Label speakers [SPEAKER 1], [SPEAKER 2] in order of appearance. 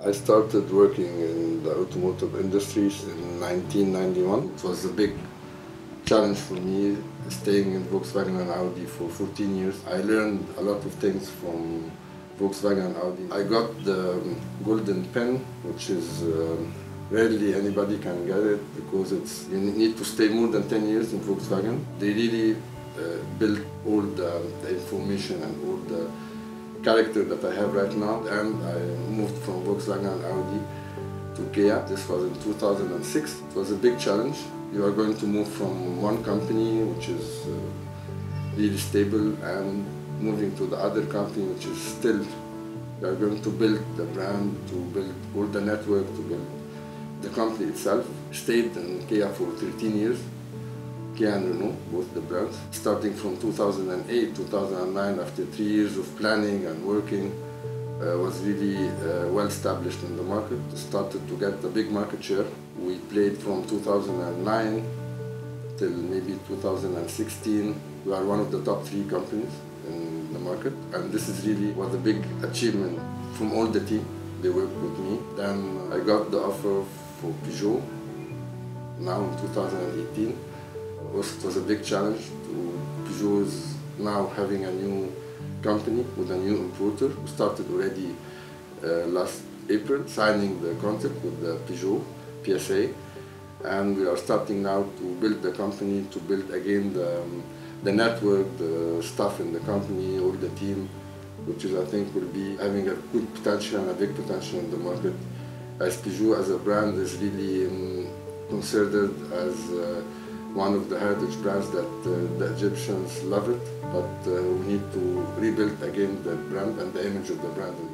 [SPEAKER 1] I started working in the automotive industries in 1991. It was a big challenge for me staying in Volkswagen and Audi for 14 years. I learned a lot of things from Volkswagen and Audi. I got the golden pen, which is rarely anybody can get it because you need to stay more than 10 years in Volkswagen. They really built all the information and all the character that I have right now, and I moved from Volkswagen and Audi to Kia. This was in 2006. It was a big challenge. You are going to move from one company, which is really stable, and moving to the other company, which is still, you are going to build the brand, to build all the network, to build the company itself. Stayed in Kia for 13 years. Kia and Renault, both the brands. Starting from 2008, 2009, after 3 years of planning and working, was really well established in the market. Started to get a big market share. We played from 2009 till maybe 2016. We are one of the top 3 companies in the market, and this is really was a big achievement from all the team. They worked with me. Then I got the offer for Peugeot now in 2018. It was a big challenge. Peugeot is now having a new company with a new importer. We started already last April, signing the contract with the Peugeot PSA, and we are starting now to build the company, to build again the network, the staff in the company, all the team, which is I think will be having a good potential and a big potential in the market. As Peugeot as a brand is really considered as one of the heritage brands that the Egyptians love it, but we need to rebuild again the brand and the image of the brand.